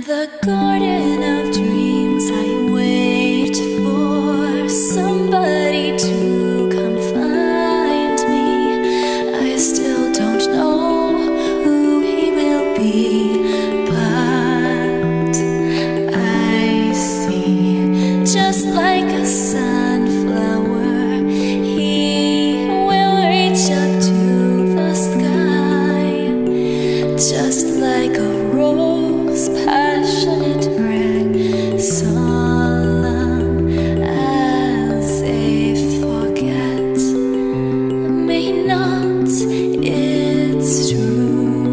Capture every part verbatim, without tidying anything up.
the garden of dreams, I wait for somebody to come find me. I still don't know who he will be, but I see, just like a sunflower, he will reach up to the sky, just like a rose, passionate red, solemn as a forget. May not, it's true,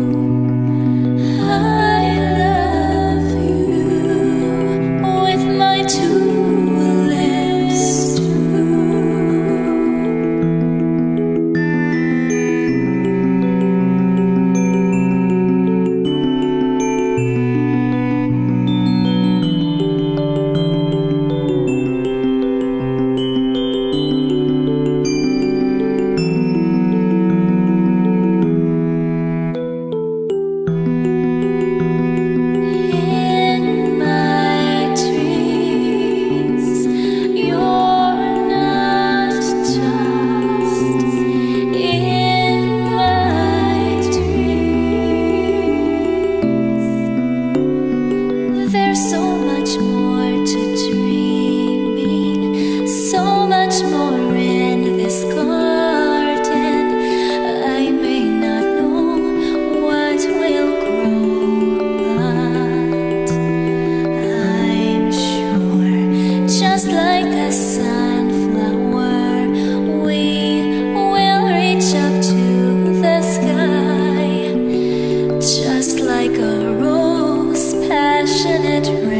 I love you with my two lips too. In my dreams, you're not just in my dreams. There's so much more to dreaming, so much more in this garden. I may not know what will grow, but I'm sure, just like a sunflower, we will reach up to the sky, just like a rose, passionate red.